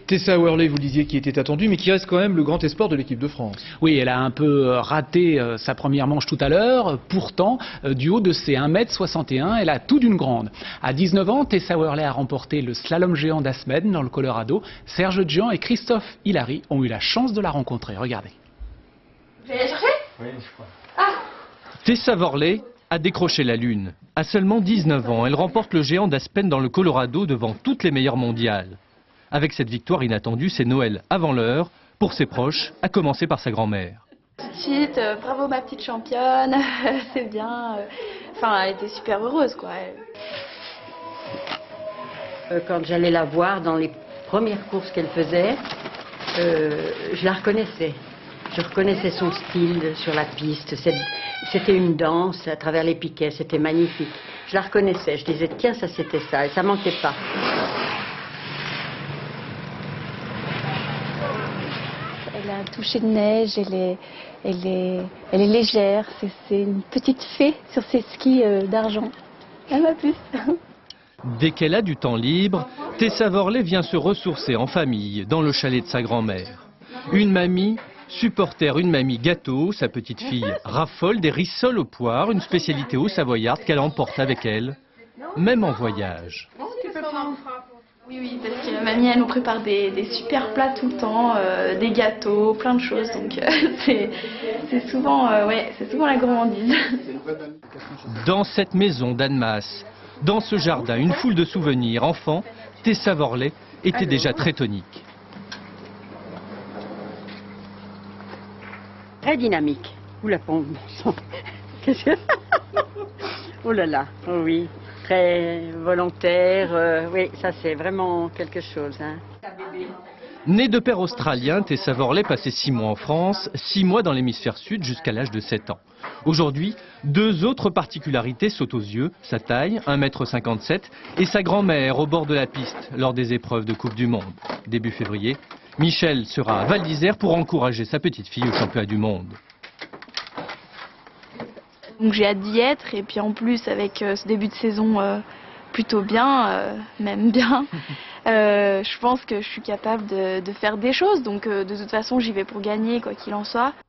Tessa Worley, vous disiez, qui était attendue, mais qui reste quand même le grand espoir de l'équipe de France. Oui, elle a un peu raté sa première manche tout à l'heure. Pourtant, du haut de ses 1,61 m, elle a tout d'une grande. À 19 ans, Tessa Worley a remporté le slalom géant d'Aspen dans le Colorado. Serge Jean et Christophe Hilary ont eu la chance de la rencontrer. Regardez. Vous allez la chercher? Oui, je crois. Ah! Tessa Worley a décroché la lune. À seulement 19 ans, elle remporte le géant d'Aspen dans le Colorado devant toutes les meilleures mondiales. Avec cette victoire inattendue, c'est Noël avant l'heure pour ses proches, à commencer par sa grand-mère. Tout de suite, bravo ma petite championne, c'est bien. Enfin, elle était super heureuse, quoi. Quand j'allais la voir dans les premières courses qu'elle faisait, je la reconnaissais. Je reconnaissais son style sur la piste. C'était une danse à travers les piquets, c'était magnifique. Je la reconnaissais, je disais tiens, ça c'était ça, et ça manquait pas. Elle a un toucher de neige, elle est légère, c'est une petite fée sur ses skis d'argent. Elle m'a plu. Dès qu'elle a du temps libre, Tessa Worley vient se ressourcer en famille dans le chalet de sa grand-mère. Une mamie supporter, une mamie gâteau, sa petite fille raffole des rissoles aux poires, une spécialité haut-savoyarde qu'elle emporte avec elle, même en voyage. Oui, parce que mamie, elle nous prépare des super plats tout le temps, des gâteaux, plein de choses, donc c'est souvent la gourmandise. Dans cette maison d'Annemasse, dans ce jardin, une foule de souvenirs. Enfant, Tessa Worley était déjà très tonique. Très dynamique. Oula, bon sang. Oh là là, oh oui. Très volontaire, oui, ça c'est vraiment quelque chose. Hein. Née de père australien, Tessa Worley passait 6 mois en France, 6 mois dans l'hémisphère sud jusqu'à l'âge de 7 ans. Aujourd'hui, 2 autres particularités sautent aux yeux, sa taille, 1,57 m, et sa grand-mère au bord de la piste lors des épreuves de Coupe du Monde. Début février, Michel sera à Val d'Isère pour encourager sa petite fille au championnat du monde. Donc j'ai hâte d'y être, et puis en plus avec ce début de saison plutôt bien, même bien, je pense que je suis capable de faire des choses, donc de toute façon j'y vais pour gagner quoi qu'il en soit.